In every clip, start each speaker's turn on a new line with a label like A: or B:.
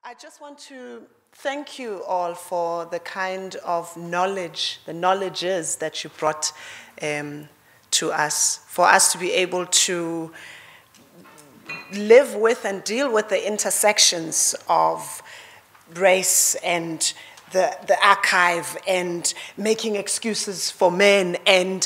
A: I just want to thank you all for the kind of knowledge, the knowledges that you brought to us, for us to be able to live with and deal with the intersections of race and the archive and making excuses for men and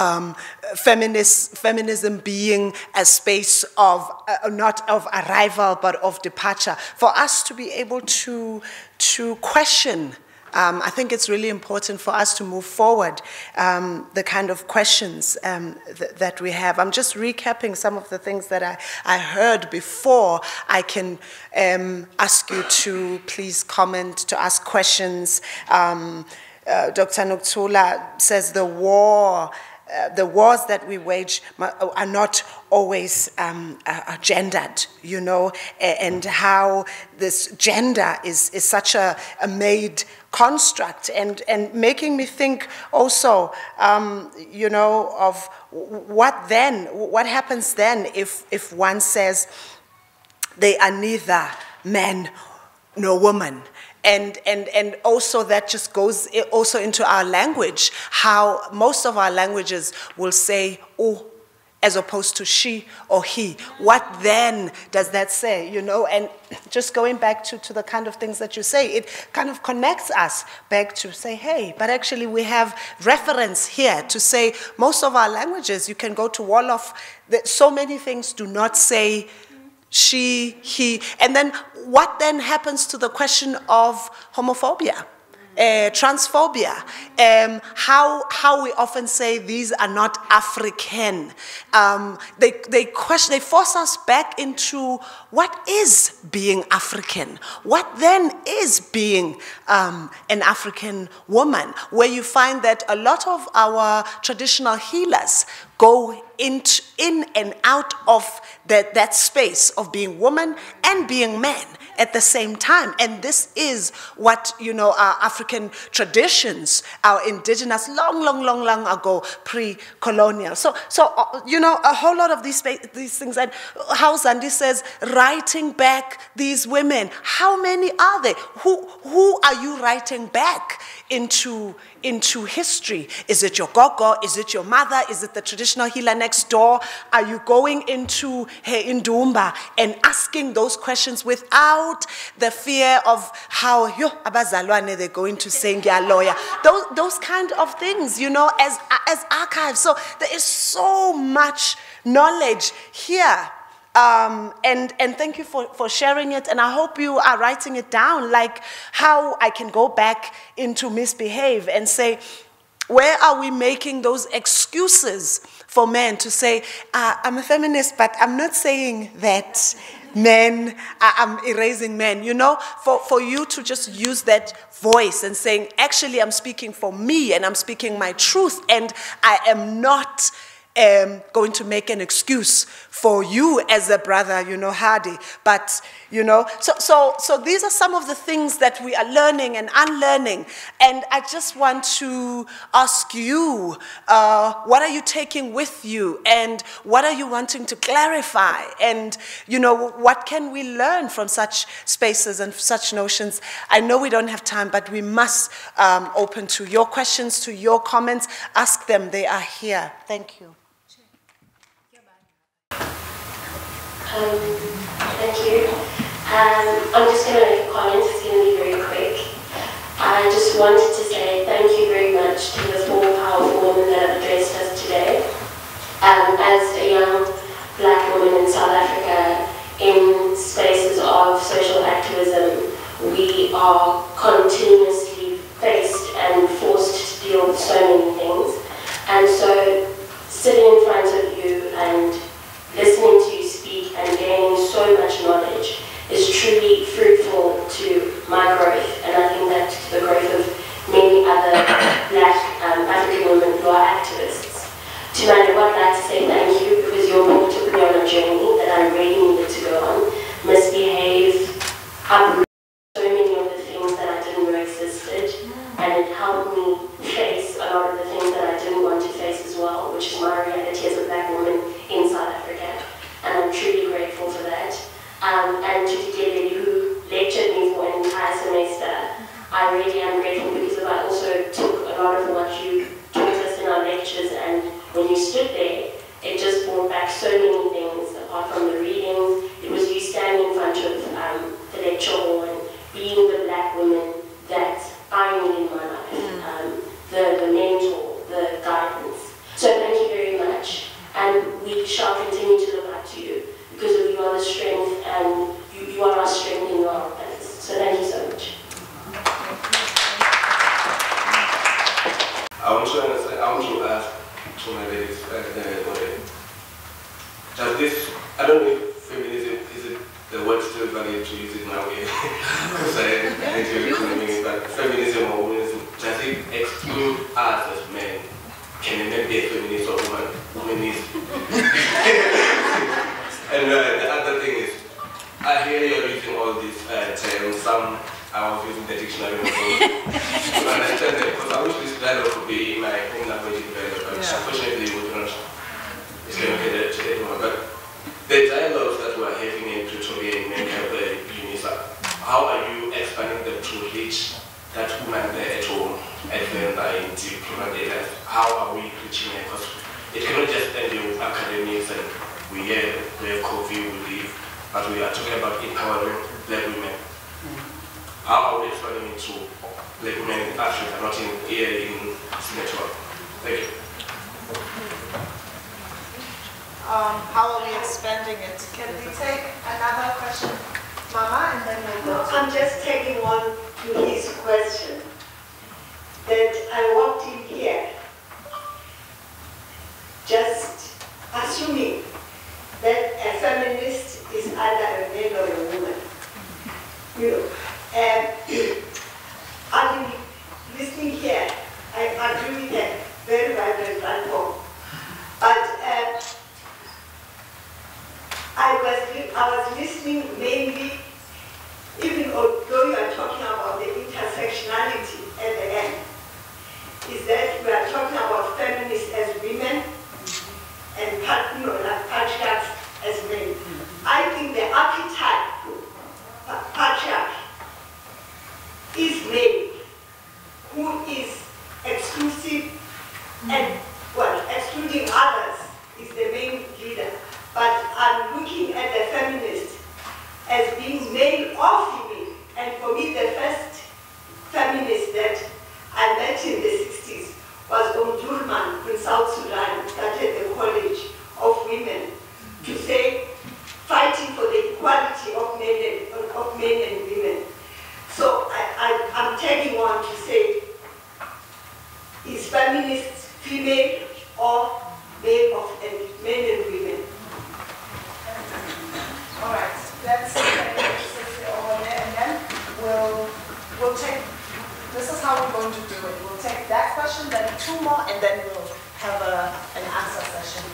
A: feminism being a space of, not of arrival, but of departure. For us to be able to question, I think it's really important for us to move forward, the kind of questions that we have. I'm just recapping some of the things that I heard before. I can ask you to please comment, to ask questions. Dr. Nokuthula says the wars that we wage are not always gendered, you know, and how this gender is such a made construct, and making me think also, you know, of what happens then if one says they are neither man nor woman. And also that just goes also into our language, how most of our languages will say "oh" as opposed to she or he. What then does that say, you know? And just going back to the kind of things that you say, it kind of connects us back to say, hey, but actually we have reference here to say most of our languages, you can go to Wolof, that so many things do not say she, he. And then what then happens to the question of homophobia? Transphobia, how we often say these are not African. They force us back into what is being African. What then is being an African woman? Where you find that a lot of our traditional healers go in and out of that space of being woman and being man at the same time. And this is what, you know, our African traditions, our indigenous, long ago, pre-colonial. So you know, a whole lot of these things, and how Zandi says, writing back these women, how many are they? Who are you writing back into history? Is it your gogo? Is it your mother? Is it the traditional healer next door? Are you going into Indumba and asking those questions without the fear of how abazalwane they're going to say lawyer? Those kind of things, you know, as archives. So there is so much knowledge here. And thank you for sharing it, and I hope you are writing it down, like how I can go back into Misbehave and say, where are we making those excuses for men to say, I'm a feminist, but I'm not saying that men, I'm erasing men, you know, for you to just use that voice and saying, actually, I'm speaking for me and I'm speaking my truth, and I am not going to make an excuse for you as a brother, you know, Hardy. But, you know, so these are some of the things that we are learning and unlearning. And I just want to ask you, what are you taking with you? And what are you wanting to clarify? And, you know, what can we learn from such spaces and such notions? I know we don't have time, but we must open to your questions, to your comments. Ask them, they are here. Thank you.
B: Thank you. I'm just going to make a comment. It's going to be very quick. I just wanted to say thank you very much to the four powerful women that have addressed us today. As a young black woman in South Africa, in spaces of social activism, we are continuously faced and forced to deal with so many things. And so sitting in front of you and listening to you speak and gaining so much knowledge is truly fruitful to my growth, and I think that to the growth of many other black African women who are activists. To Manu, I'd like to say thank you, because your book took me on a journey that I really needed to go on. Misbehave, uprooted so many of the things that I didn't know existed, and it helped me face a lot of the things that I didn't want to face as well, which is my reality as a black woman in South Africa, and I'm truly grateful for that. And to Dikeleli, who lectured me for I really am grateful because I also took a lot of what you taught us in our lectures, and when you stood there, it just brought back so many things apart from the readings. It was you standing in front of the lecture hall and being the black woman that I need in my life, the mentor, the guidance. So thank you very much, and we shall continue to look up to you because of you are the strength, and you are our strength and you are our balance. So thank you so much.
C: I want to ask to my ladies, does this, I don't know if feminism, is it the word still valid to use it now? Because I hate your economy, but feminism or womanism, does it exclude us as men? Can a man be a feminist or womanist? And the other thing is, I hear you're using all these terms, some I was using the dictionary to understand that, because I wish this dialogue could be in my own language developed, but unfortunately we cannot, it's going to get to everyone. But the dialogues that we're having in Pretoria in Menkabe, UNISA, how are you expanding them to reach that woman there at home, and then in diplomat areas? How are we reaching it? Because it cannot just end in academics and we have coffee, we leave, but we are talking about empowering black women. How are we expanding into black women in Africa, not here in Senegal? Thank you.
A: How are we expanding it? Can we take another question, Mama, and then we'll go?
D: I'm just taking on to his question. That I walked in here just assuming that a feminist is either a man or a woman. You know, I've been listening here. I agree with that. Very vibrant platform. But I was listening mainly, even though you are talking about the intersectionality at the end, is that we are talking about feminists as women and patriarchs as men. I think the archetype patriarch is male, who is exclusive and, well, excluding others is the main leader. But I'm looking at the feminist as being male or female. And for me, the first feminist that I met in the 60s was Omdurman in South Sudan, started the College of Women to say, fighting for the equality of men and women. So I'm tagging on to say, is feminist female or male of men and women?
A: All right, let's take over there, and then we'll take. This is how we're going to do it. We'll take that question, then two more, and then we'll have an answer session.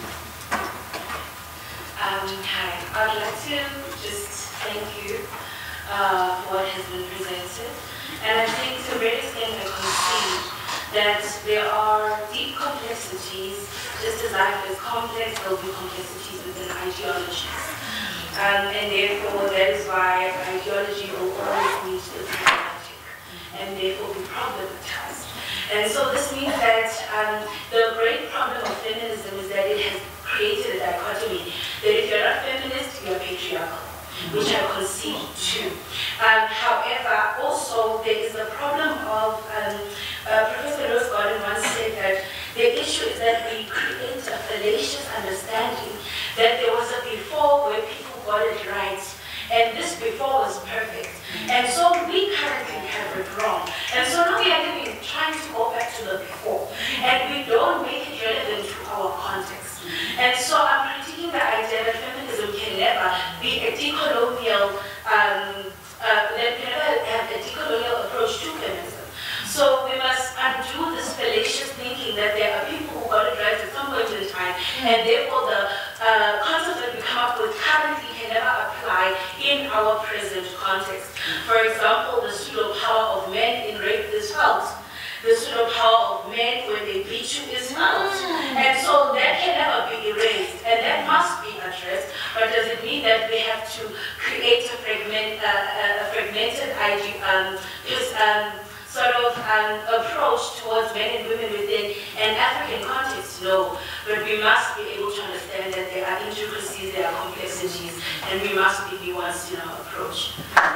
E: Hi, I'd like to just thank you for what has been presented. And I think to a great extent I concede that there are deep complexities, just as life is complex, there will be complexities within ideologies. And therefore that is why ideology will always need to be problematic and therefore be problematized. And so this means that the great problem of feminism is that it has created a dichotomy, that if you're not feminist, you're patriarchal, which I concede to. However, also there is the problem of, Professor Rose Gordon once said that the issue is that we create a fallacious understanding that there was a before where people got it right, and this before was perfect. And so we currently have it wrong. And so now we are trying to go back to the before, and we don't make it relevant to our context. And so I'm critiquing the idea that feminism can never be a decolonial, that can never have a decolonial approach to feminism. So we must undo this fallacious thinking that there are people who got it right at some point in time, and therefore the concepts that we come up with currently can never apply in our present context. For example, the pseudo-power of men in rape is felt. The pseudo-power of men when they beat you is felt. And so that can never be erased, and that must be addressed. But does it mean that we have to create a fragmented sort of an approach towards men and women within an African context, no. But we must be able to understand that there are intricacies, there are complexities, and we must be nuanced in our approach.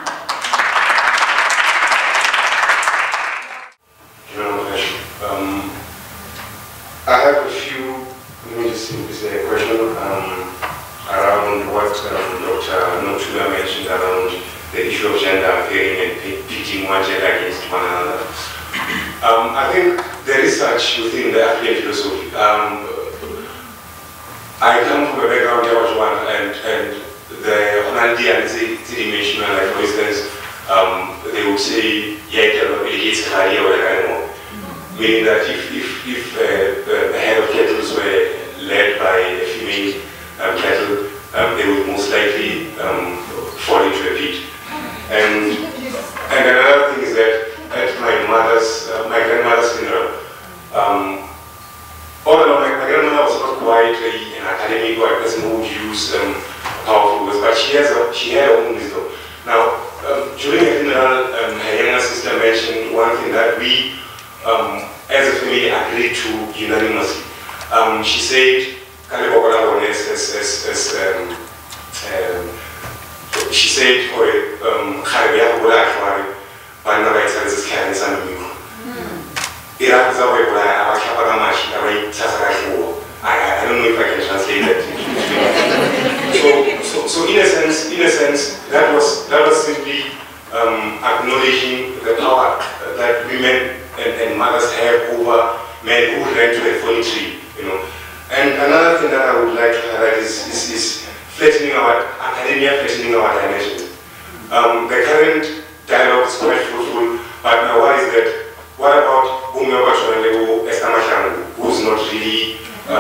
F: I have a few, let me just simply say a question around what Dr. Notula mentioned around the issue of gender affairing and pitting one gender against one another. I think the research within the African philosophy, I come from a background and the Honaldi and Zidi mentioned, like for instance, they would say, it's career or animal. Meaning that if the head of cattle were led by a female cattle, they would most likely fall into a pit. And another thing is that at my grandmother's funeral, although my grandmother was not quite an academic or a person who would use powerful words, but she had her own wisdom. Now, during the funeral, her younger sister mentioned one thing that we, as a family, agreed to unanimously. She said, she said, I don't know if I can translate that. So in a sense, that was simply acknowledging the power that women and mothers have over men who ran to a fallen tree, you know. And another thing that I would like to highlight is flattening academia flattening our dimensions. The current dialogue is quite fruitful, but my worry is that what about Umeoba Chonelebo Esther Mashangu, who's not really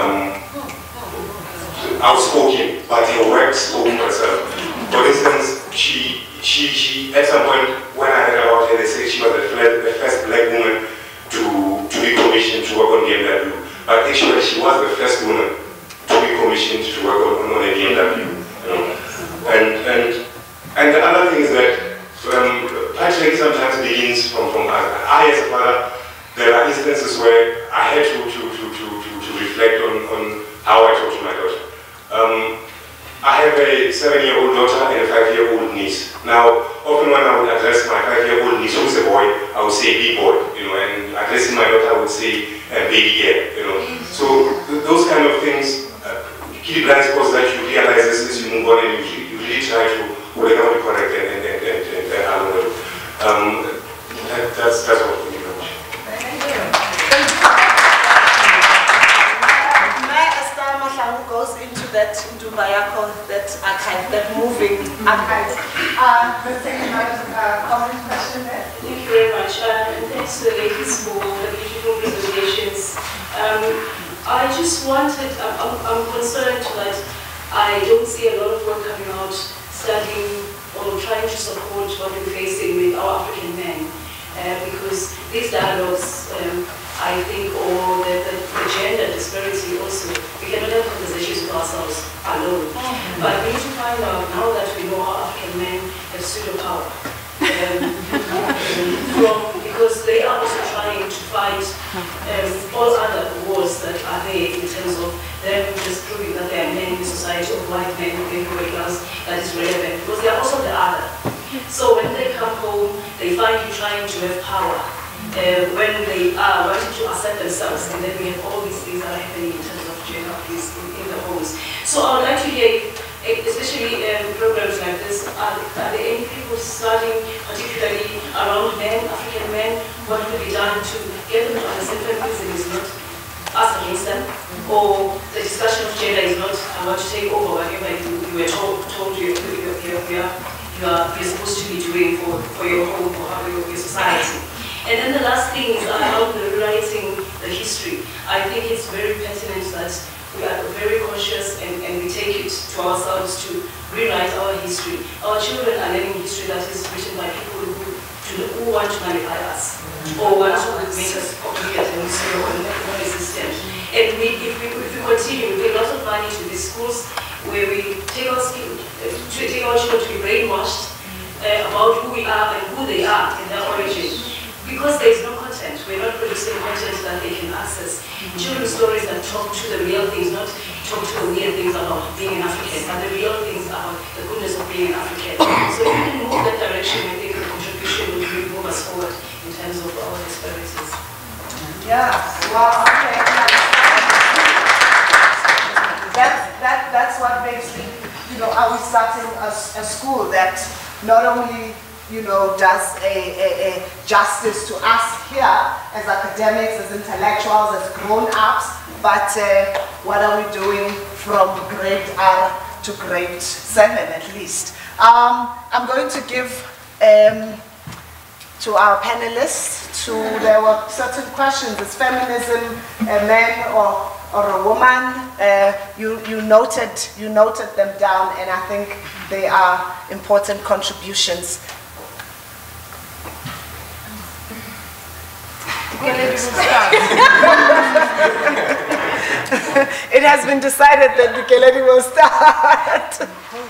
F: outspoken, but her work spoke for herself. For instance, she at some point when I heard about her, they said she was the first black woman to be commissioned to work on BMW. But actually, she was the first woman to be commissioned to work on a BMW. You know? And the other thing is that patriarchy sometimes begins from us. I, as a father, there are instances where I had to reflect on how I talk to my daughter. I have a 7-year-old daughter and a 5-year-old niece. Now, often when I would address my 5-year-old niece, who's a boy, I would say big boy, you know, and addressing my daughter, I would say baby girl, you know. So those kind of things, key blind spots that you realize as you move on and you really try to whatever be correct and that's what we do.
A: Goes into Bayako, that archive, that moving archive. The second comment question there.
E: Thank you very much. And thanks to the ladies for the beautiful presentations. I just wanted, I'm concerned that I don't see a lot of work coming out studying or trying to support what we're facing with our African men. Because these dialogues, I think, or the gender disparity also, we cannot have conversations with ourselves alone. But we need to find out, now that we know how African men have pseudo power, because they are also trying to fight all other wars that are there in terms of them just proving that they are men in society, of white men who can go a class that is relevant, because they are also the other. So when they come home, they find you trying to have power. When they are wanting to accept themselves, and then we have all these things that are happening in terms of gender abuse in the homes. So I would like to hear, especially programs like this, are there any people studying particularly around men, African men, what could be done to get them to understand feminism is not us against them, or the discussion of gender is not I want to take over whatever you were told you're supposed to be doing for your home or your society. And then the last thing is about the rewriting the history. I think it's very pertinent that we are very conscious and we take it to ourselves to rewrite our history. Our children are learning history that is written by people who want to nullify us or want to make us obsolete and non-existent. And if we continue, we pay lots of money to these schools where we take our children to be brainwashed about who we are and who they are and their origin. because there is no content. We're not producing content that they can access. Children's stories that talk to the real things, not talk to the weird things about being an African, but the real things about the goodness of being an African. So if we can move that direction, I think the contribution will really move us forward in terms of our experiences.
A: Yeah, well, okay. That's what makes me, are we starting a school that not only, does a justice to us here as academics, as intellectuals, as grown-ups, but what are we doing from grade R to grade 7 at least? I'm going to give to our panelists, there were certain questions. Is feminism a man or a woman? You noted them down, and I think they are important contributions. It has been decided that the Keledi will start.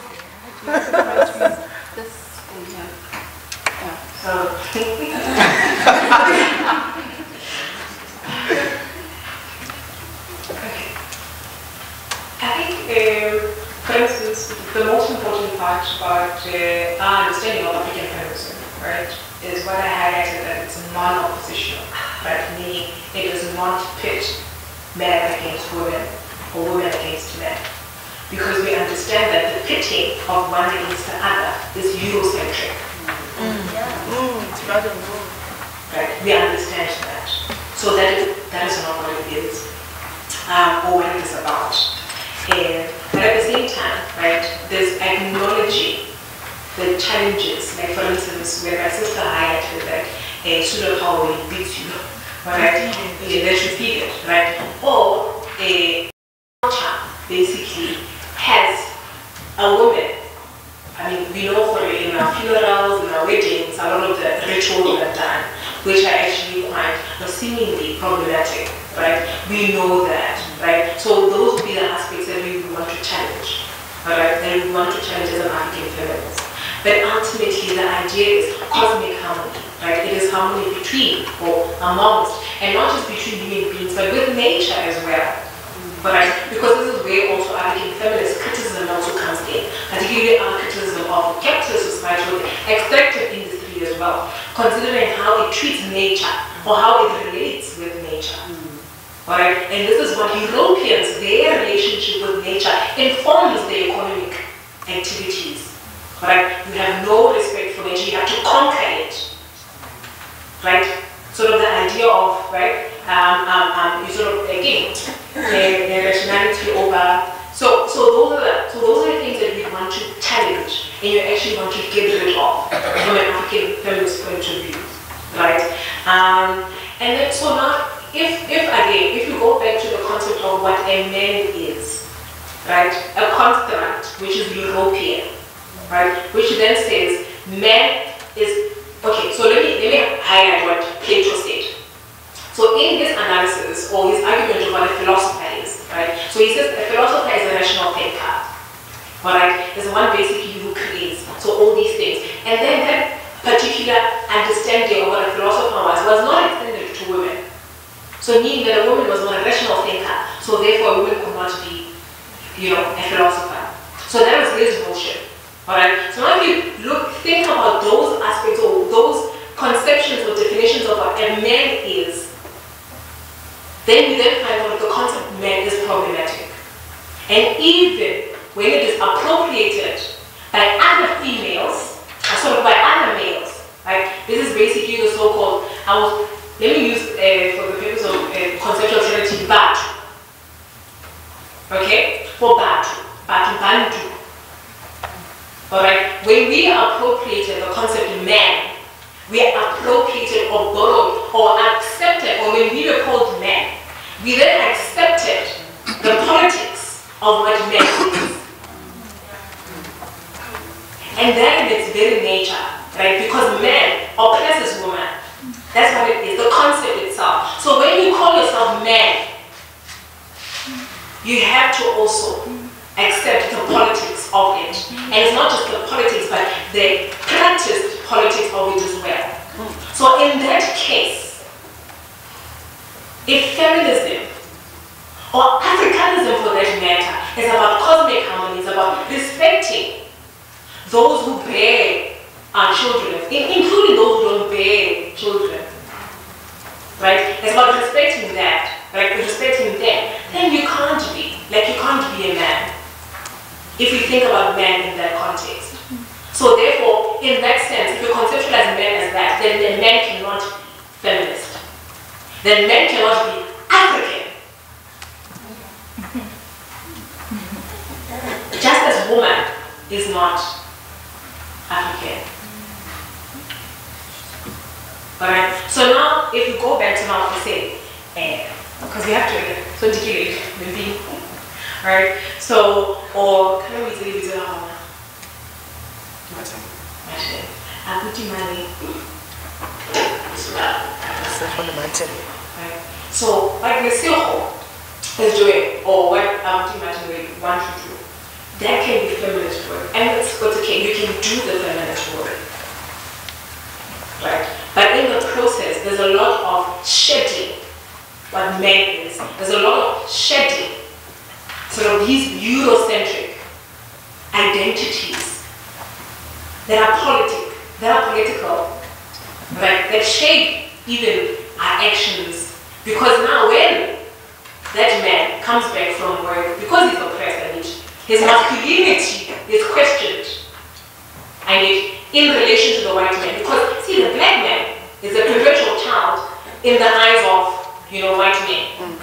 G: I think, for instance, the most important part about our understanding of African feminism, right, is what I highlighted, that it's non-oppositional, right? Meaning it does not pit men against women or women against men. Because we understand that the pitting of one against the other is Eurocentric. It's rather wrong. Right? We understand that. So that is not what it is, or what it is about. But at the same time, right, there's acknowledging the challenges. Like for instance, when my sister highlighted that a pseudo-power will beat you, right? That you feel it, right? Or a culture basically has a woman. I mean, we know in our funerals, in our weddings, a lot of the rituals are done, which are actually quite seemingly problematic, right? We know that, right? So those would be the aspects that we want to challenge, all right? And we want to challenge as an African feminist. But ultimately, the idea is cosmic harmony, right? It is harmony between or amongst, and not just between human beings, but with nature as well. Right? Because this is where also African feminist criticism also comes in, particularly our criticism of capitalist society with extractive industry as well, considering how it treats nature or how it relates with nature. Right? And this is what Europeans, their relationship with nature informs their economic activities. Right? You have no respect for nature, you have to conquer it. Right? Sort of the idea of, right, you sort of, again, the rationality over. So those are the things that we want to challenge, and you actually want to get rid of from an African feminist point of view, right? And then so now, if you go back to the concept of what a man is, right, a construct which is European, right, which then says man is. Okay, so let me highlight what Plato said. So in his analysis, or his argument of what a philosopher is, right? So he says a philosopher is a rational thinker, alright? There's one basically who creates, so all these things. And then that particular understanding of what a philosopher was not extended to women. So meaning that a woman was not a rational thinker, so therefore a woman could not be, a philosopher. So that was his notion. Alright, so now if you think about those aspects or those conceptions or definitions of what a man is, then you then find out that the concept of man is problematic. And even when it is appropriated by other females, or sort of by other males, right? This is basically the so-called, let me use for the purpose of conceptual clarity, Batu. Okay? For Batu, Bantu. Alright, when we appropriated the concept of man, we appropriated or borrowed or accepted, or when we were called man, we then accepted the politics of what man is. And that in its very nature, right? Because man oppresses woman. That's what it is, the concept itself. So when you call yourself man, you have to also accept the politics of it. And it's not just the politics, but the practiced politics of it as well. So in that case, If feminism or Africanism for that matter is about cosmic harmony, it's about respecting those who bear our children, including those who don't bear children, right? It's about respecting that, right? Respecting them. Then you can't be a man if you think about man in that context. So therefore, in that sense, if you conceptualize men as that, then the man cannot be feminist. Then men cannot be African. Just as woman is not African. Alright? So now, if you go back to now and say, because we have to articulate the being. Right? So, or can we tell you how? So, like Messiho is doing, or what Abuti Martin want to do, that can be feminist work. And it's okay, you can do the feminist work. Right? But in the process, there's a lot of shedding what man is. There's a lot of shedding sort of these Eurocentric identities that are political, right? That shape even our actions. Because now when that man comes back from work, because he's oppressed and his masculinity is questioned, and in relation to the white man, because see, the black man is a perpetual child in the eyes of, white men.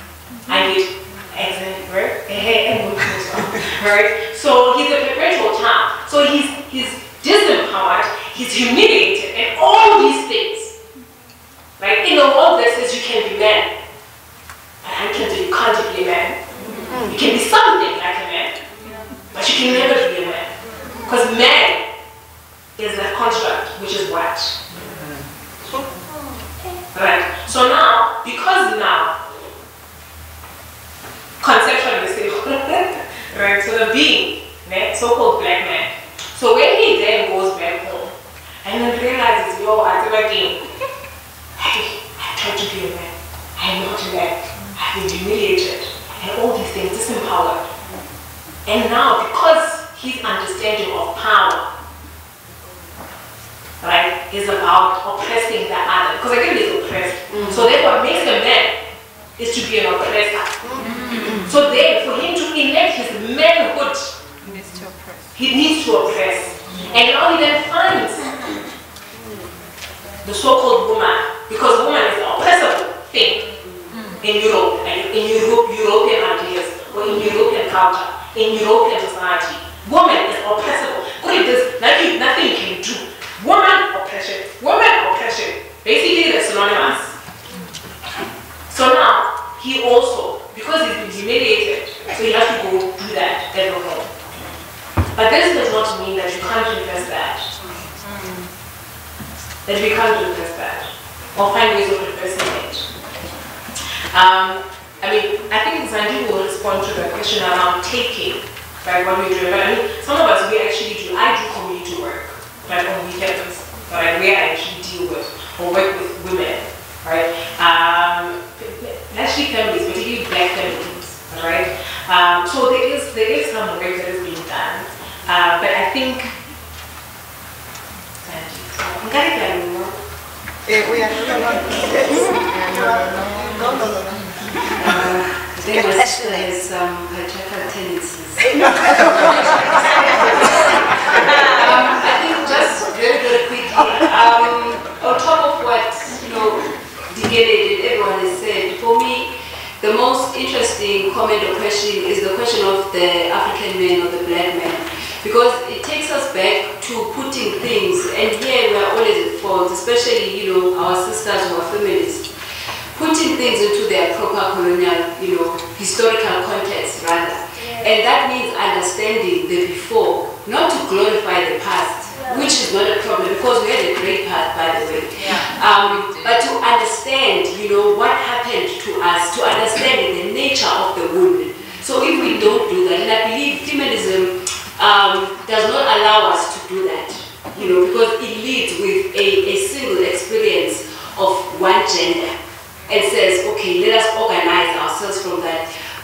G: Right? So he's a perpetual child. So he's disempowered, he's humiliated, and all these things. Right? In a world that says you can be man, and you can't be a man. You can be something like a man, but you can never be a man. Because man is a construct, which is what? Right? So now, because now, conceptually right? So the being, so-called black man. So when he then goes back home and then realizes, I tried to be a man. I am not a man. I've been humiliated and all these things, disempowered. And now, because his understanding of power, right, is about oppressing the other, because again he's oppressed. So then what makes a man is to be an oppressor. So then, for him to enact his manhood, he needs to oppress. And now he then finds the so-called woman, because woman is an oppressive thing in Europe, and in European ideas, or in European culture, in European society. Woman is oppressive. There's nothing you can do. Woman oppression. Basically, they're synonymous. So now, he also, because he's been humiliated, so he has to go do that at home. But this does not mean that you can't reverse that. That we can't reverse that. Or find ways of reversing it. I think Zandi will respond to the question around taking, right, what we do. But some of us, we actually do. I do community work, right, on weekends, right, where I actually deal with or work with women, right. Actually families, particularly black families, right? So there is some work that is being done, but I think
H: my sister has patriarchal tendencies. I think just very, very quickly, on top of what Digele and everyone has said, for me, the most interesting comment or question is the question of the African man or the black man, because it takes us back to putting things, and here we are always at fault, especially our sisters who are feminists, putting things into their proper colonial, historical context rather, and that means understanding the before, not to glorify the past. Which is not a problem, because we had a great past, by the way. But to understand, what happened to us, to understand the nature of the wound. So if we don't do that, and I believe feminism does not allow us to do that, because it leads with a single experience of one gender and says, okay, let us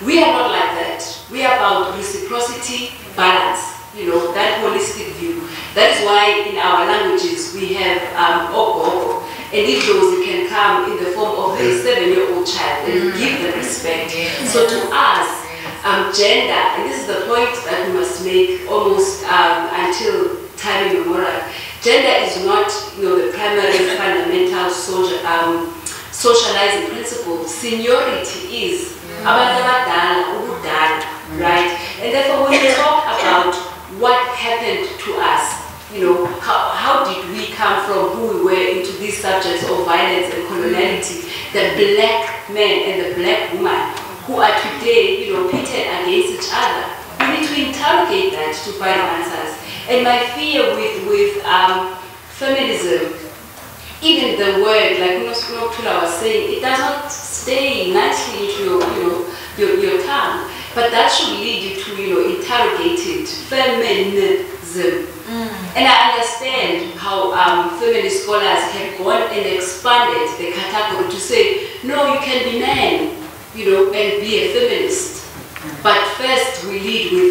H: We are not like that. We are about reciprocity, balance, that holistic view. That is why in our languages we have ogo, and if those can come in the form of a 7-year-old child and give them respect. So to us, gender, and this is the point that we must make almost until time immemorial. Gender is not, the primary fundamental socializing principle. Seniority is right? And therefore, when we talk about what happened to us, how did we come from who we were into these subjects of violence and coloniality, the black man and the black woman who are today, pitted against each other. We need to interrogate that to find answers. And my fear with feminism, even the word, like Tula was saying, it does not stay nicely into your tongue, but that should lead you to interrogate it. Feminism. And I understand how feminist scholars have gone and expanded the category to say, no, you can be man, and be a feminist. But first we lead with,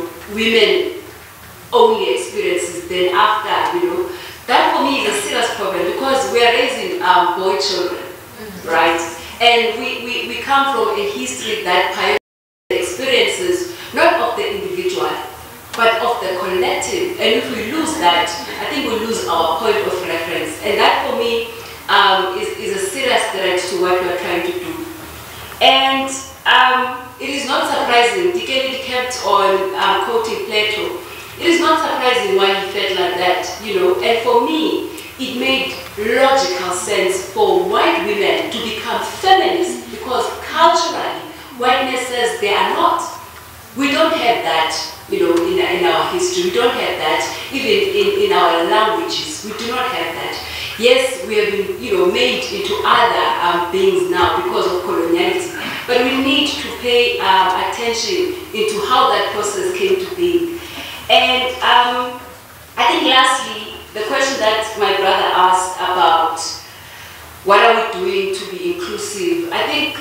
H: women only experiences, then after, that for me is a serious problem because we are raising boy children, right? And we come from a history that pioneered experiences, not of the individual, but of the collective. And if we lose that, I think we lose our point of reference. And that for me is a serious threat to what we are trying to do. And it is not surprising, Dikeli kept on quoting Plato. It is not surprising why he felt like that, and for me, it made logical sense for white women to become feminists because culturally, whiteness says they are not. We don't have that, in our history. We don't have that even in our languages. We do not have that. Yes, we have been, made into other beings now because of coloniality, but we need to pay attention into how that process came to be. And I think lastly, the question that my brother asked about what are we doing to be inclusive, I think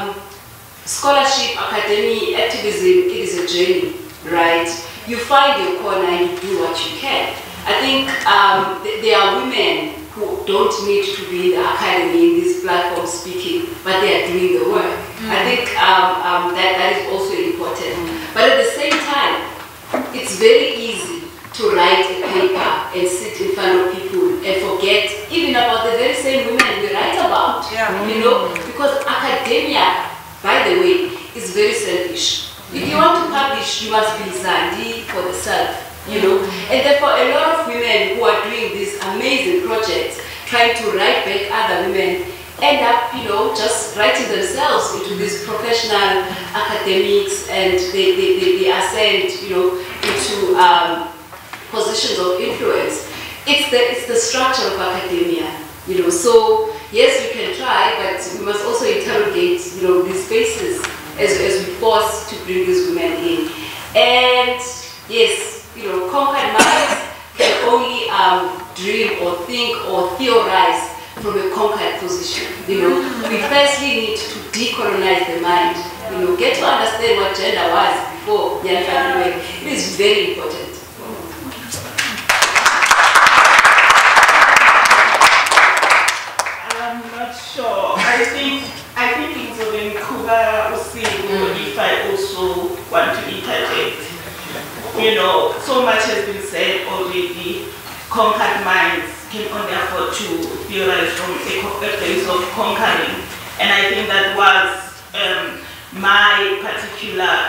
H: scholarship, academy, activism, it is a journey, right? You find your corner and you do what you can. I think there are women who don't need to be in the academy in this platform speaking, but they are doing the work. I think that is also important. But at the same time, it's very easy to write a paper and sit in front of people and forget even about the very same women we write about, because academia, by the way, is very selfish. If you want to publish, you must be Zandi for the self, And therefore, a lot of women who are doing these amazing projects, trying to write back other women, end up, just writing themselves into these professional academics, and they ascend, into positions of influence. It's the structure of academia, So yes, we can try, but we must also interrogate, these spaces as we force to bring these women in. And yes, conquered minds can only dream or think or theorize from a conquered position. We firstly need to decolonize the mind. Get to understand what gender was before Jan van Riebeeck. It is very important.
I: I'm not sure. I think it's when Kuba Usibu, if I also want to interject. So much has been said already. Conquered minds can only afford to theorize from a place of conquering. And I think that was my particular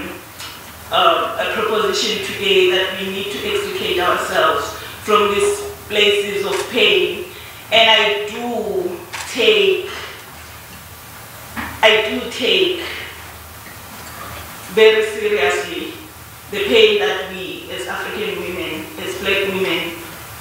I: proposition today, that we need to extricate ourselves from these places of pain. And I do take very seriously the pain that we as African women, as black women,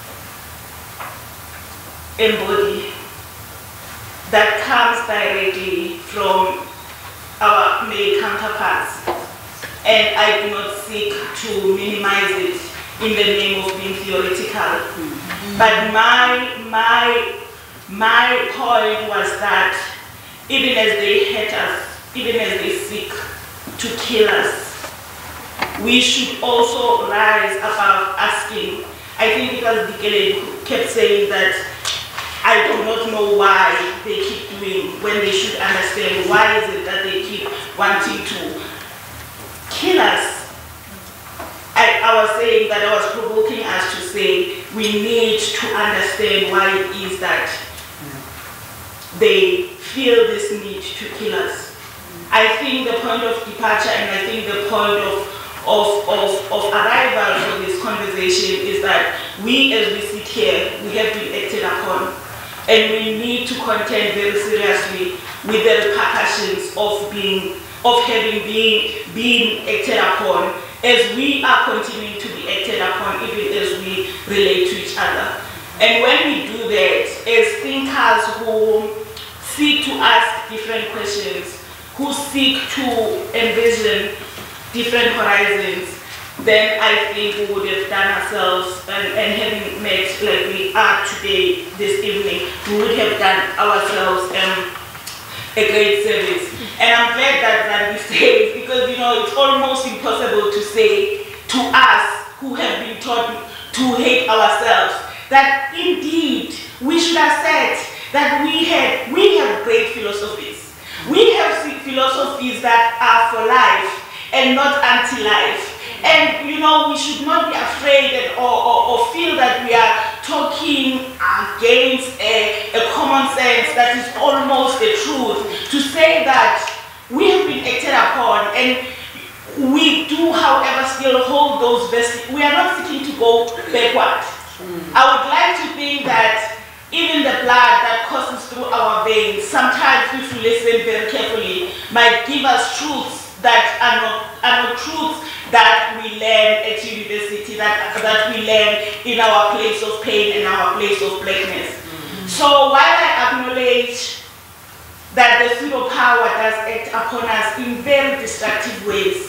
I: embody, that comes directly from our male counterparts. And I do not seek to minimize it in the name of being theoretical. But my point was that even as they hate us, even as they seek to kill us, we should also rise above asking. I think it was Dikele who kept saying that I do not know why they keep doing when they should understand why is it that they keep wanting to kill us. I was saying that I was provoking us to say we need to understand why it is that they feel this need to kill us. I think the point of departure and I think the point of arrival for this conversation is that we as we sit here, we have been acted upon and we need to contend very seriously with the repercussions of having been acted upon as we are continuing to be acted upon even as we relate to each other. And when we do that, as thinkers who seek to ask different questions, who seek to envision different horizons, then I think we would have done ourselves, and having met like we are today, this evening, we would have done ourselves a great service. And I'm glad that we say it, because it's almost impossible to say to us who have been taught to hate ourselves that indeed we should have said that we have great philosophies. We have philosophies that are for life and not anti-life. And we should not be afraid or feel that we are talking against a common sense that is almost the truth. To say that we have been acted upon and we do, however, still hold those vested. We are not seeking to go backward. I would like to think that even the blood that courses through our veins, sometimes if we listen very carefully, might give us truths that are not truths that we learn at university, that we learn in our place of pain and our place of blackness. So while I acknowledge that the pseudo power does act upon us in very destructive ways,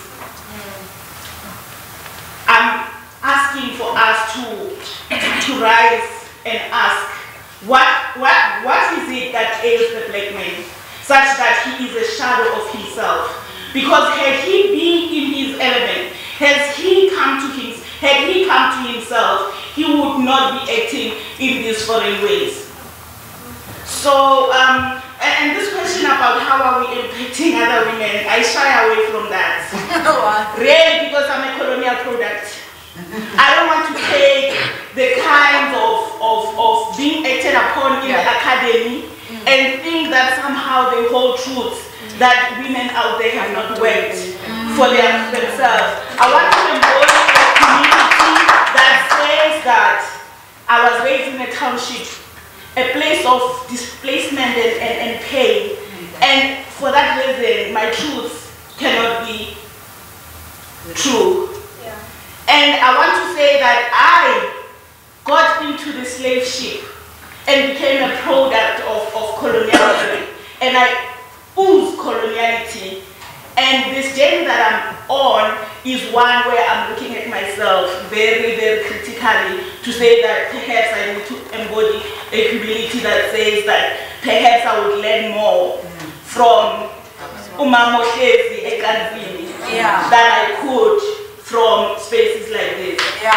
I: I'm asking for us to rise and ask, what is it that ails the black man, such that he is a shadow of himself? Because had he been in his element, had he come to himself, he would not be acting in these foreign ways. So, and this question about how are we impacting other women, I shy away from that. Really, because I'm a colonial product. I don't want to take the kind of being acted upon in the academy and think that somehow they hold truths that women out there have not worked for themselves. I want to embody a community that says that I was raised in a township, a place of displacement and pain, and for that reason my truths cannot be true. And I want to say that I got into the slave ship and became a product of colonialism, and I ooze coloniality. And this journey that I'm on is one where I'm looking at myself very, very critically to say that perhaps I need to embody a humility that says that perhaps I would learn more from Umama Mohlezi Ekanzini than I could from spaces like this.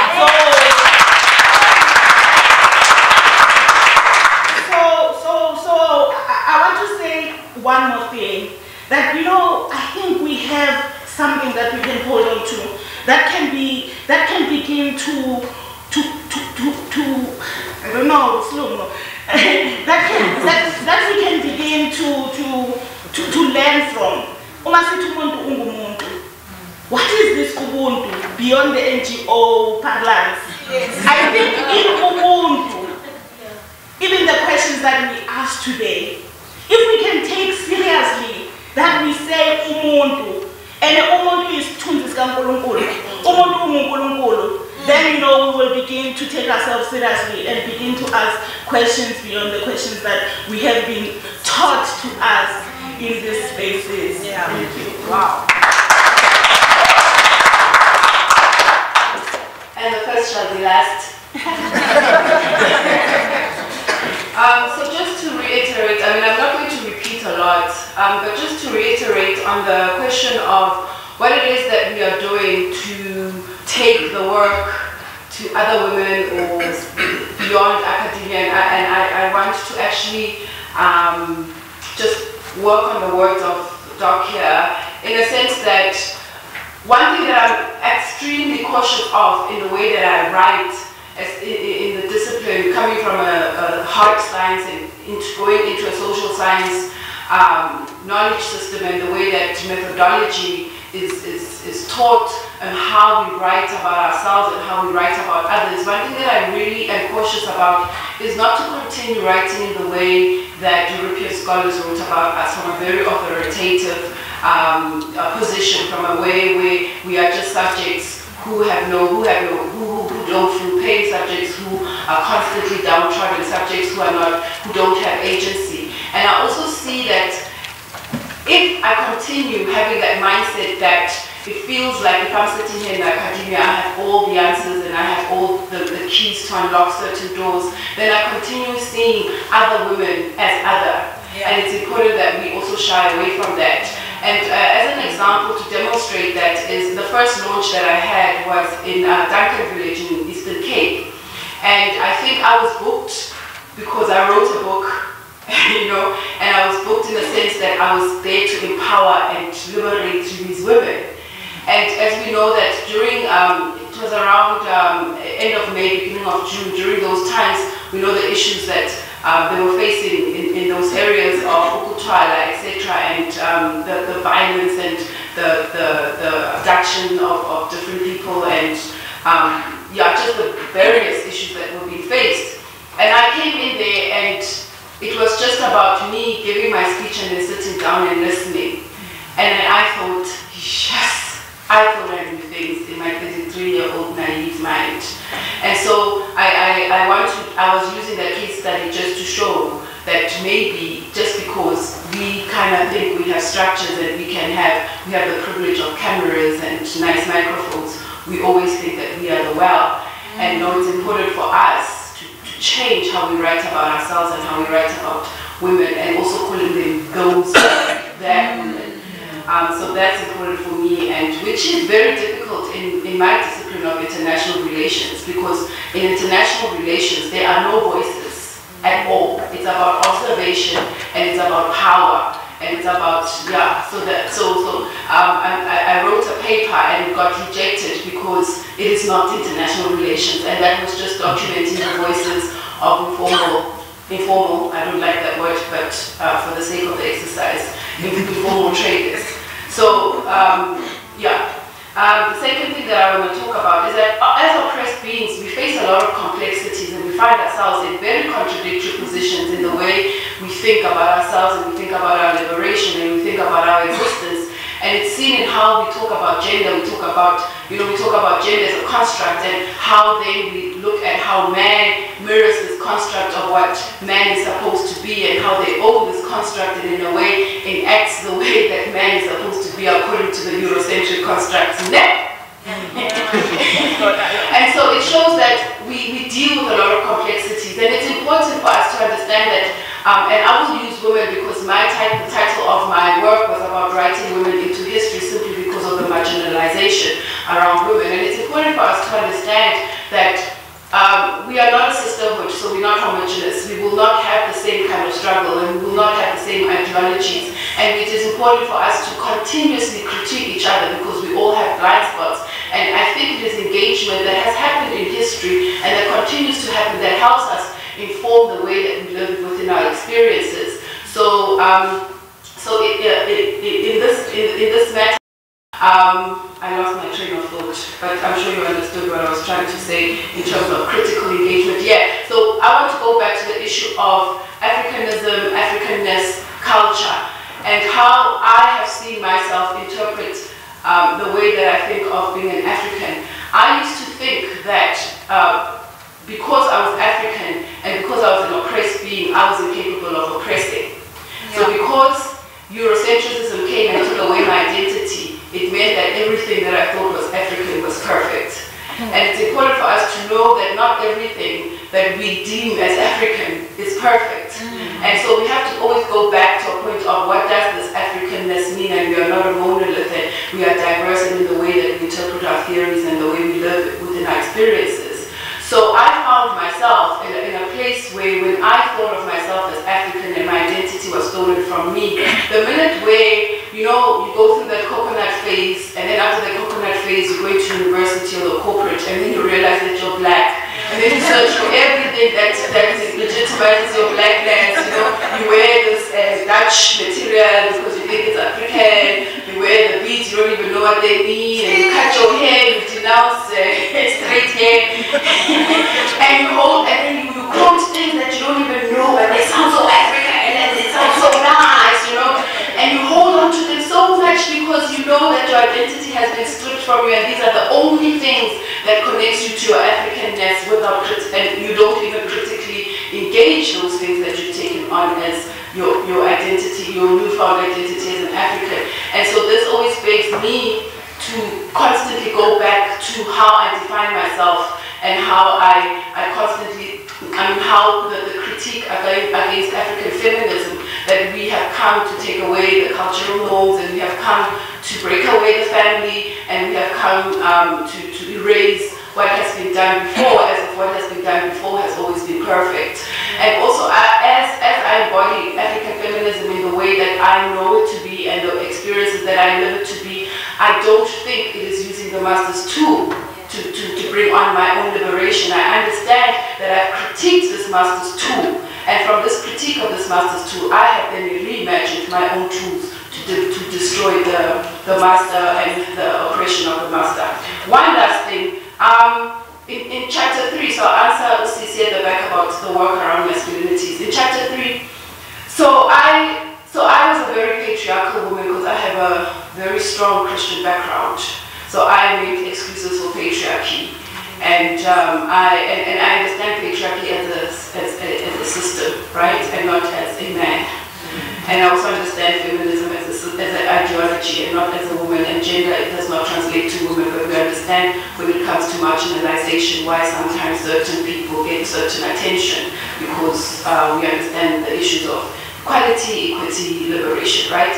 I: So I want to say one more thing, that I think we have something that we can hold on to that can begin to I don't know, slow that we can begin to learn from. What is this Ubuntu beyond the NGO parlance? I think in Ubuntu, even the questions that we ask today, if we can take seriously that we say Umuntu, and Umuntu is then we will begin to take ourselves seriously and begin to ask questions beyond the questions that we have been taught to ask in these spaces. Thank you.
H: Wow. And the first shall be last. So just to reiterate, I'm not going to repeat a lot, but just to reiterate on the question of what it is that we are doing to take the work to other women or beyond academia, and I want to actually just work on the words of Doc here, in a sense that one thing that I'm extremely cautious of in the way that I write, as in the discipline, coming from a hard science and going into a social science knowledge system, and the way that methodology is taught, and how we write about ourselves and how we write about others. One thing that I really am cautious about is not to continue writing in the way that European scholars wrote about us, from a very authoritative position, from a way where we are just subjects who don't feel pain, subjects who are constantly downtrodden, subjects who don't have agency. And I also see that if I continue having that mindset that it feels like if I'm sitting here in academia, I have all the answers and I have all the keys to unlock certain doors, then I continue seeing other women as other. Yeah. And it's important that we also shy away from that. And as an example to demonstrate that is the first launch that I had was in Duncan Village in Eastern Cape. And I think I was booked because I wrote a book, you know, and I was booked in the sense that I was there to empower and liberate these women. And as we know that during, it was around end of May, beginning of June, during those times, we know the issues that they were facing in those areas of Ukutwala, etc., and the violence and the abduction of different people, and yeah, just the various issues that were being faced. And I came in there, and it was just about me giving my speech and then sitting down and listening. And then I thought, yes, I thought I knew things in my 33-year-old naive mind. And so I was using that case study just to show that maybe just because we kind of think we have structures and we have the privilege of cameras and nice microphones, we always think that we are the well. And no, it's important for us to change how we write about ourselves and how we write about women, and also calling them those, that women. So that's important for me, and which is very difficult in my discipline of international relations, because in international relations there are no voices at all. It's about observation, and it's about power, and it's about, yeah, I wrote a paper and it got rejected because it is not international relations, and that was just documenting the voices of informal, I don't like that word, but for the sake of the exercise, informal traders. So, yeah. The second thing that I want to talk about is that as oppressed beings, we face a lot of complexities, and we find ourselves in very contradictory positions in the way we think about ourselves, and we think about our liberation, and we think about our existence. And it's seen in how we talk about gender. We talk about gender as a construct, and how then we look at how man mirrors this construct of what man is supposed to be, and how they own this construct and in a way enacts the way that man is supposed to be according to the Eurocentric constructs. And so it shows that we deal with a lot of complexities, and it's important for us to understand that, and I will use women because the title of my work was about writing women into history, simply because of the marginalization around women. And it's important for us to understand that we are not a sisterhood, so we're not homogeneous. We will not have the same kind of struggle, and we will not have the same ideologies. And it is important for us to continuously critique each other, because we all have blind spots. And I think it is engagement that has happened in history and that continues to happen that helps us inform the way that we live within our experiences. So, in this matter, I lost my train of thought, but I'm sure you understood what I was trying to say in terms of critical engagement. Yeah, so I want to go back to the issue of Africanism, Africanness, culture, and how I have seen myself interpret the way that I think of being an African. I used to think that because I was African and because I was an oppressed being, I was incapable of oppressing. Yeah. So because Eurocentrism came and took away my identity, it meant that everything that I thought was African was perfect. And it's important for us to know that not everything that we deem as African is perfect. And so we have to always go back to a point of what does this Africanness mean, and we are not a monolith, and we are diverse in the way that we interpret our theories and the way we live within our experiences. So I found myself in a place where when I thought of myself as African and my identity was stolen from me, the minute where, you know, you go through that coconut phase, and then after the coconut phase you go into university or the corporate, and then you realize that you're black, and then you search for everything that legitimizes your blackness, you know, you wear this Dutch material because you think it's African, you wear the beads, you don't even know what they mean, and you cut your hair, you denounce straight hair, and you hold, and then you quote things that you don't even know, but they sound so African, and they sound so nice, you know, and you hold on to them so much because you know that your identity has been stripped from you, and these are the only things that connects you to your Africanness without and you don't even critically engage those things that you've taken on as your identity, your newfound identity as an African. And so this always begs me to constantly go back to how I define myself and how I constantly, how the critique against African feminism, that we have come to take away the cultural norms, and we have come to break away the family, and we have come to erase what has been done before, as if what has been done before has always been perfect. And also, as I embody African feminism in the way that I know it to be and the experiences that I live it to be, I don't think it is using the master's tool to bring on my own liberation. I understand that I've critiqued this master's tool, and from this critique of this master's tool, I have then reimagined my own tools to destroy the master and the oppression of the master. One last thing, in chapter 3, so I'll answer Sisi at the back about the work around masculinities. In chapter 3, so I was a very patriarchal woman because I have a very strong Christian background. So I make excuses for patriarchy, and I understand patriarchy as a system, right, and not as a man. And I also understand feminism as an ideology and not as a woman, and gender, it does not translate to women, but we understand when it comes to marginalization why sometimes certain people get certain attention, because we understand the issues of equality, equity, liberation, right?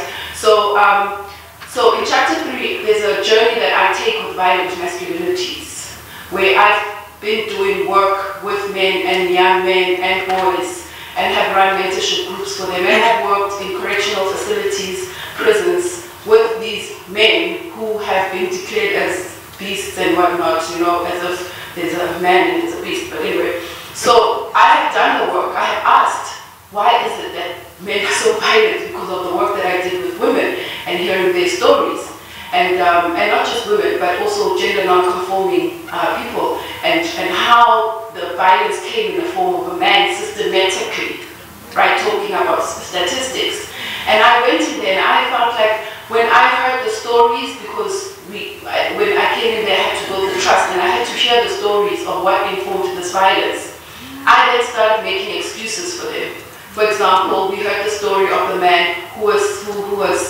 H: So in chapter 3, there's a journey that I take with violent masculinities, where I've been doing work with men and young men and boys, and have run mentorship groups for them, and have worked in correctional facilities, prisons, with these men who have been declared as beasts and whatnot, you know, as if there's a man and there's a beast, but anyway. So I have done the work. I have asked, why is it that men are so violent? Because of the work that I did with women and hearing their stories. And not just women, but also gender non-conforming people, and how the violence came in the form of a man systematically, right, talking about statistics. And I went in there and I felt like when I heard the stories, because when I came in there I had to build the trust and I had to hear the stories of what informed this violence, I then started making excuses for them. For example, we heard the story of the man who was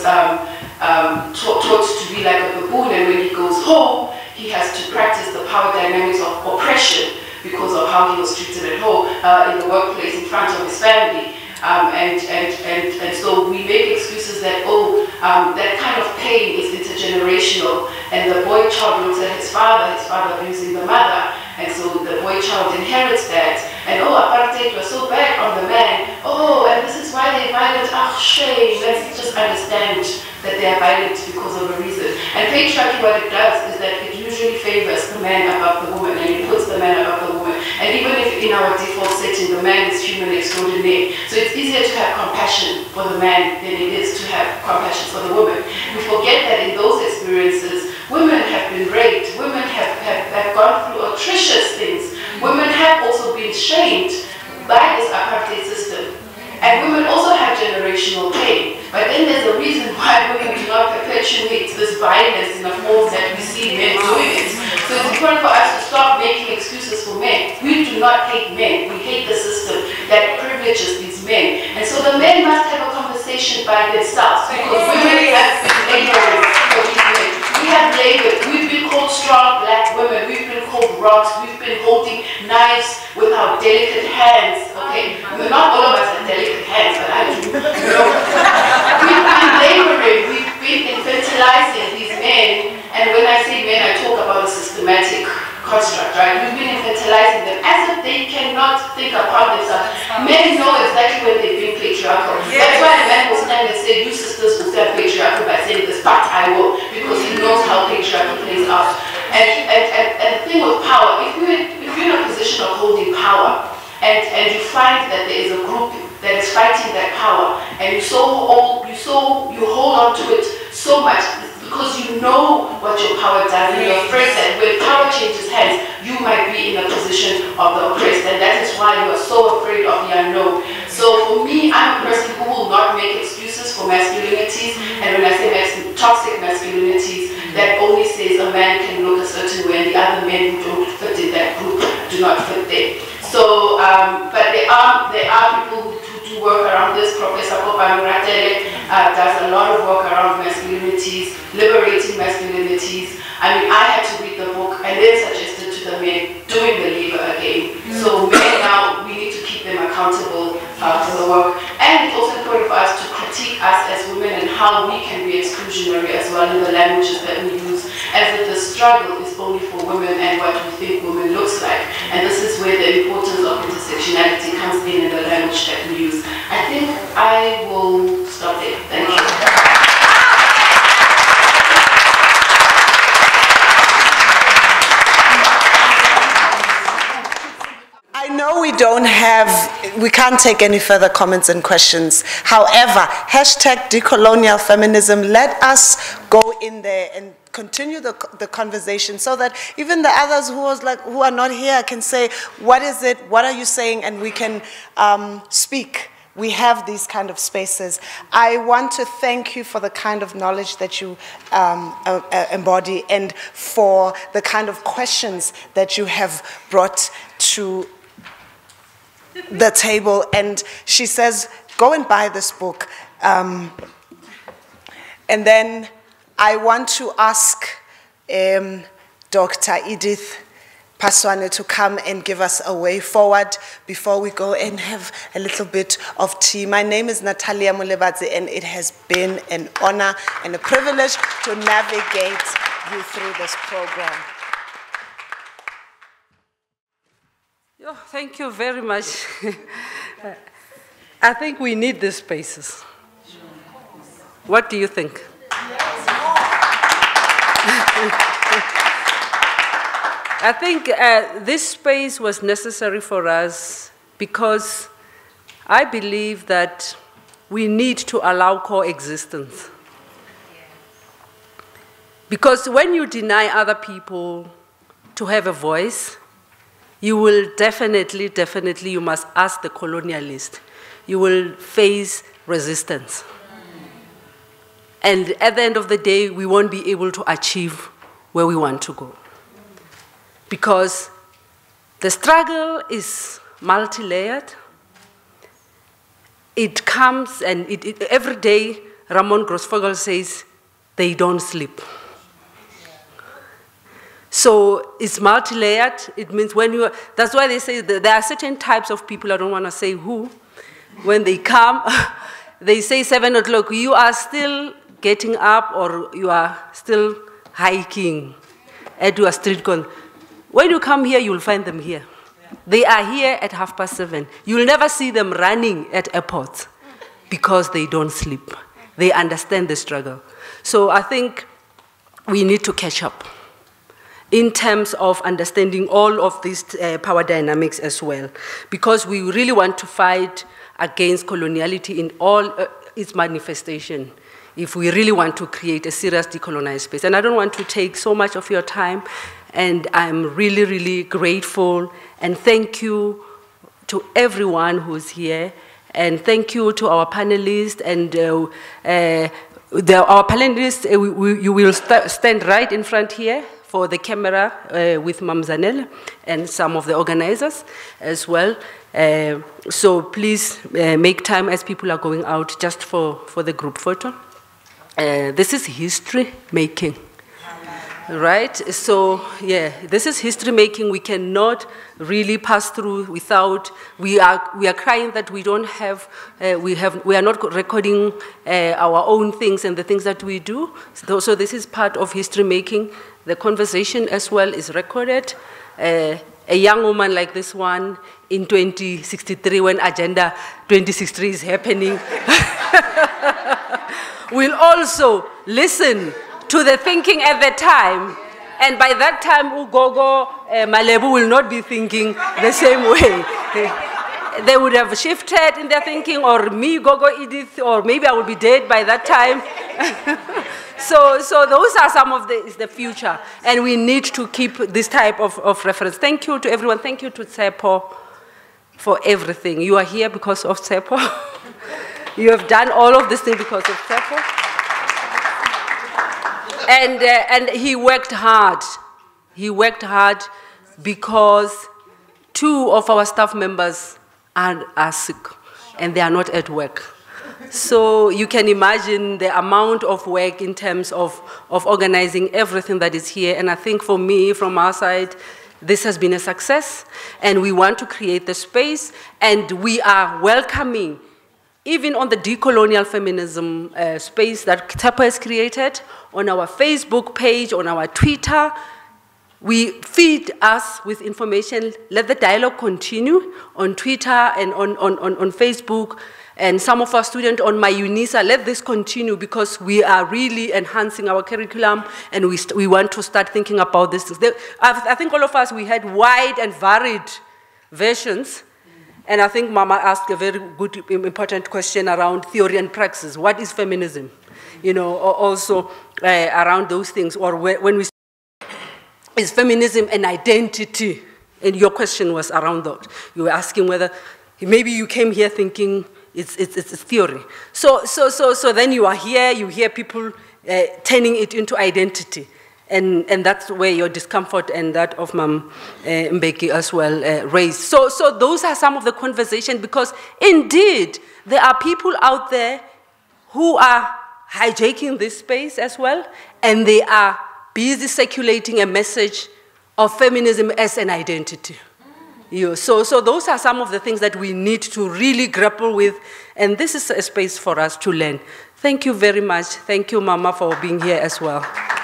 H: taught to be like a baboon, and when he goes home, he has to practice the power dynamics of oppression because of how he was treated at home, in the workplace, in front of his family. And so we make excuses that, that kind of pain is intergenerational, and the boy child looks at his father abusing the mother, and so the boy child inherits that, and apartheid was so bad on the man, and this is why they're violent, shame, let's just understand that they are violent because of a reason. And patriarchy, what it does is that it usually favors the man above the woman, and it puts the man above the woman. And even if in our default setting the man is human extraordinaire, so it's easier to have compassion for the man than it is to have compassion for the woman. We forget that in those experiences, women have been raped, women have gone through atrocious things, women have also been shamed by this apartheid system. And women also have generational pain. But then there's a reason why women do not perpetuate this violence in the form that we see men doing it. So it's important for us to stop making excuses for men. We do not hate men. We hate the system that privileges these men. And so the men must have a conversation by themselves, because women have been laboring for these men. We have labored. We've been called strong black women. We've been called rocks. We've been holding knives with our delicate hands. Okay, not all of us have delicate hands, but I do. You know? We've been laboring. We've been infantilizing these men but I will, because he knows how patriarchy plays out. And the thing with power, if you're in a position of holding power, and you find that there is a group that is fighting that power, and you hold on to it so much because you know what your power does, and you're afraid that when power changes hands, you might be in a position of the oppressed, and that is why you are so afraid of the unknown. So for me, I'm a person who will not make excuses for masculinities, and when I say toxic masculinities, that only says a man can look a certain way and the other men who don't fit in that group do not fit there. So, but there are people who do work around this. Professor Kopano Ratele does a lot of work around masculinities, liberating masculinities. I mean, I had to read the book and then suggested to the men doing the labor again. So men now, we need to keep them accountable for the work. And it's also important for us to critique us as women and how we can be exclusionary as well in the languages that we use, as if the struggle is only for women and what we think women looks like. And this is where the importance of intersectionality comes in the language that we use. I think I will stop there. Thank you.
A: I know we can't take any further comments and questions. However, hashtag decolonial feminism, let us go in there and continue the conversation so that even the others who are not here can say, what is it, what are you saying, and we can speak. We have these kind of spaces. I want to thank you for the kind of knowledge that you embody and for the kind of questions that you have brought to the table. And she says, go and buy this book. And then I want to ask Dr. Edith Paswane to come and give us a way forward before we go and have a little bit of tea. My name is Natalia Mulebadze, and it has been an honor and a privilege to navigate you through this program.
J: Thank you very much. I think we need these spaces. What do you think? I think this space was necessary for us because I believe that we need to allow coexistence. Because when you deny other people to have a voice, you will definitely, you must ask the colonialist, you will face resistance. And at the end of the day, we won't be able to achieve where we want to go. Because the struggle is multi-layered. It comes and every day, Ramon Grossfogel says, they don't sleep. So it's multi-layered. It means that's why they say that there are certain types of people, I don't want to say who, when they come, they say 7 o'clock, you are still getting up or you are still hiking at your street corner. When you come here, you'll find them here. They are here at 7:30. You'll never see them running at airports because they don't sleep. They understand the struggle. So I think we need to catch up in terms of understanding all of these power dynamics as well, because we really want to fight against coloniality in all its manifestation if we really want to create a serious decolonized space. And I don't want to take so much of your time, and I'm really, really grateful, and thank you to everyone who's here, and thank you to our panelists, and our panelists, you will stand right in front here for the camera with Mamzanel and some of the organizers as well. So please make time as people are going out just for the group photo. This is history making, right? So yeah, this is history making. We cannot really pass through without, we are crying that we don't have, we are not recording our own things and the things that we do. So this is part of history making. The conversation as well is recorded. A young woman like this one in 2063, when Agenda 2063 is happening, will also listen to the thinking at the time. And by that time, Ugogo Malebu will not be thinking the same way. They would have shifted in their thinking, or me, Gogo Edith, or maybe I will be dead by that time. So those are some of the future. And we need to keep this type of reference. Thank you to everyone. Thank you to Tsepo for everything. You are here because of Tsepo. You have done all of this thing because of Tsepo. And he worked hard. He worked hard because 2 of our staff members are sick and they are not at work. So you can imagine the amount of work in terms of organizing everything that is here. And I think for me, from our side, this has been a success. And we want to create the space. And we are welcoming, even on the decolonial feminism space that Tsepo has created, on our Facebook page, on our Twitter. We feed us with information. Let the dialogue continue on Twitter and on Facebook. And some of our students on MyUNISA, let this continue because we are really enhancing our curriculum and we want to start thinking about this. I think all of us, we had wide and varied versions. And I think Mama asked a very good, important question around theory and praxis. What is feminism? You know, also around those things. Or when we is feminism an identity? And your question was around that. You were asking whether maybe you came here thinking it's theory. So then you are here, you hear people turning it into identity. And that's where your discomfort and that of Mam Mbeki as well raised. So those are some of the conversation because indeed there are people out there who are hijacking this space as well, and they are busy circulating a message of feminism as an identity. So those are some of the things that we need to really grapple with, and this is a space for us to learn. Thank you very much. Thank you, Mama, for being here as well.